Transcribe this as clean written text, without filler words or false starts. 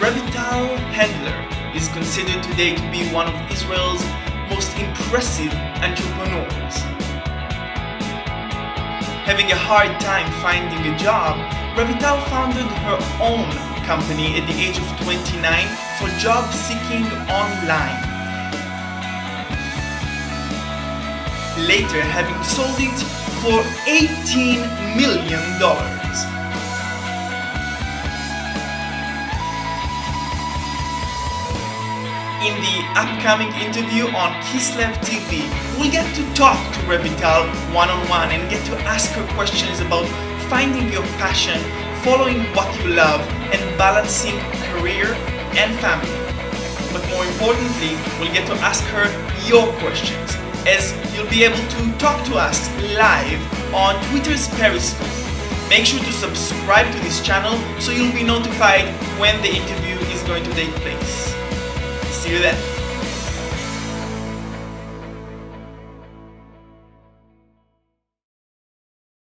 Revital Handler is considered today to be one of Israel's most impressive entrepreneurs. Having a hard time finding a job, Revital founded her own company at the age of 29 for job seeking online. Later, having sold it for $18 million. In the upcoming interview on Kislev TV, we'll get to talk to Revital one-on-one and get to ask her questions about finding your passion, following what you love, and balancing career and family. But more importantly, we'll get to ask her your questions, as you'll be able to talk to us live on Twitter's Periscope. Make sure to subscribe to this channel so you'll be notified when the interview is going to take place. See you then.